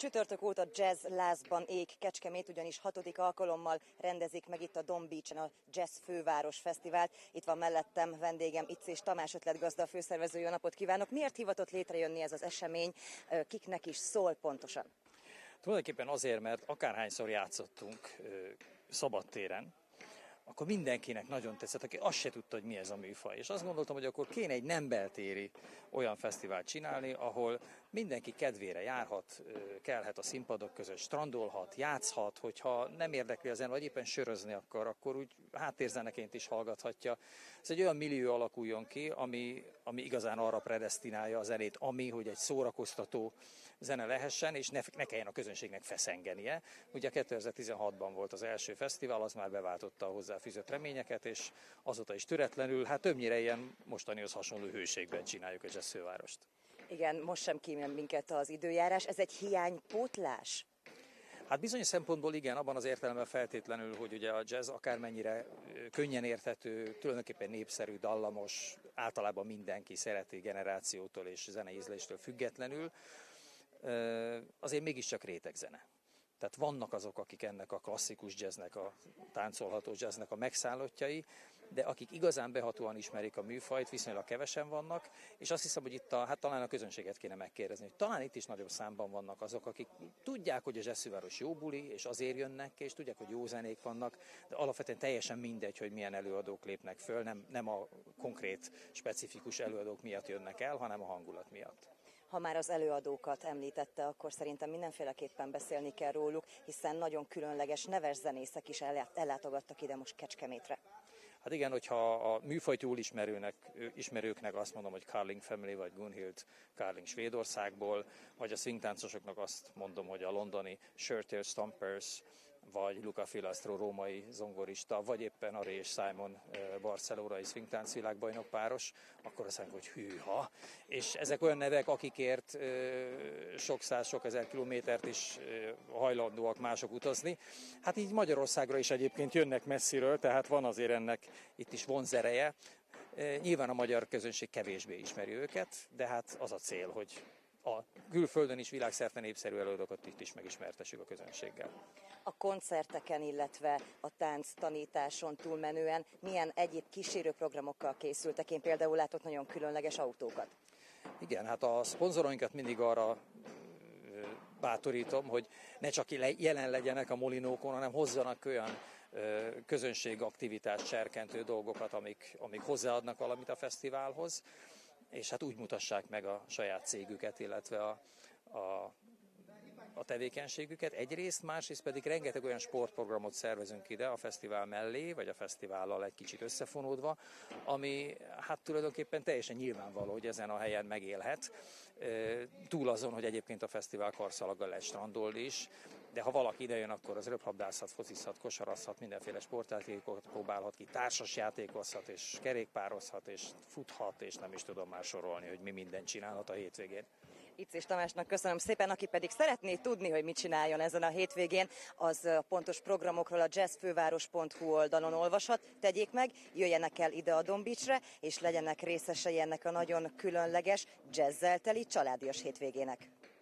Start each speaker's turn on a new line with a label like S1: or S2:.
S1: Csütörtök óta jazz lázban ég Kecskemét, ugyanis 6. alkalommal rendezik meg itt a Don Beach-en a Jazz Főváros Fesztivált. Itt van mellettem vendégem Icés Tamás, ötletgazda, a főszervező. Jó napot kívánok! Miért hivatott létrejönni ez az esemény? Kiknek is szól pontosan?
S2: Tulajdonképpen azért, mert akárhányszor játszottunk szabadtéren, akkor mindenkinek nagyon tetszett, aki azt se tudta, hogy mi ez a műfaj. És azt gondoltam, hogy akkor kéne egy nem beltéri olyan fesztivált csinálni, ahol mindenki kedvére járhat, kelhet a színpadok között, strandolhat, játszhat, hogyha nem érdekli a zene, vagy éppen sörözni akkor úgy háttérzeneként is hallgathatja. Ez egy olyan millió alakuljon ki, ami igazán arra predesztinálja a zenét, hogy egy szórakoztató zene lehessen, és ne kelljen a közönségnek feszengenie. Ugye 2016-ban volt az első fesztivál, az már beváltotta a hozzáfűzött reményeket, és azóta is töretlenül, többnyire ilyen mostanihoz hasonló hőségben csináljuk a Jazz Fővárost.
S1: Igen, most sem kímél minket az időjárás. Ez egy hiánypótlás?
S2: Bizonyos szempontból igen, abban az értelemben feltétlenül, hogy ugye a jazz akármennyire könnyen érthető, tulajdonképpen népszerű, dallamos, általában mindenki szereti generációtól és zeneízléstől függetlenül, azért mégiscsak rétegzene. Tehát vannak azok, akik ennek a klasszikus jazznek, a táncolható jazznek a megszállottjai, de akik igazán behatóan ismerik a műfajt, viszonylag kevesen vannak, és azt hiszem, hogy itt talán a közönséget kéne megkérdezni, hogy talán itt is nagyobb számban vannak azok, akik tudják, hogy a Jazz Főváros jó buli, és azért jönnek ki, és tudják, hogy jó zenék vannak, de alapvetően teljesen mindegy, hogy milyen előadók lépnek föl, nem a konkrét, specifikus előadók miatt jönnek el, hanem a hangulat miatt.
S1: Ha már az előadókat említette, akkor szerintem mindenféleképpen beszélni kell róluk, hiszen nagyon különleges, neves zenészek is ellátogattak ide most Kecskemétre.
S2: Igen, hogyha a műfajt jól ismerőknek azt mondom, hogy Carling Family vagy Gunhild Carling Svédországból, vagy a swingtáncosoknak azt mondom, hogy a londoni Shirtail Stompers, vagy Luca Filastro római zongorista, vagy éppen Ari és Simon barcelonai swingtánc világbajnok páros, akkor azt mondjuk, hogy hűha. És ezek olyan nevek, akikért sok száz, sok ezer kilométert is hajlandóak mások utazni. Így Magyarországra is egyébként jönnek messziről, tehát van azért ennek itt is vonzereje. Nyilván a magyar közönség kevésbé ismeri őket, de az a cél, hogy a külföldön is világszerte népszerű előadókat itt is megismertessük a közönséggel.
S1: A koncerteken, illetve a tánc tanításon túlmenően milyen egyéb kísérőprogramokkal készültek? Én például látok nagyon különleges autókat.
S2: Igen, a szponzoroinkat mindig arra bátorítom, hogy ne csak jelen legyenek a molinókon, hanem hozzanak olyan közönségaktivitást serkentő dolgokat, amik hozzáadnak valamit a fesztiválhoz, és úgy mutassák meg a saját cégüket, illetve a tevékenységüket egyrészt, másrészt pedig rengeteg olyan sportprogramot szervezünk ide a fesztivál mellé, vagy a fesztivállal egy kicsit összefonódva, ami tulajdonképpen teljesen nyilvánvaló, hogy ezen a helyen megélhet. Túl azon, hogy egyébként a fesztivál karszalaggal lehet strandolni is, de ha valaki idejön, akkor az röplabdázhat, focizhat, kosarazhat, mindenféle sportjátékot próbálhat ki, társasjátékozhat, és kerékpározhat, és futhat, és nem is tudom már sorolni, hogy mi mindent csinálhat a hétvégén.
S1: Icés Tamásnak köszönöm szépen, aki pedig szeretné tudni, hogy mit csináljon ezen a hétvégén, az pontos programokról a jazzfőváros.hu oldalon olvashat. Tegyék meg, jöjjenek el ide a Don Beachre, és legyenek részesei ennek a nagyon különleges, jazzel teli családias hétvégének.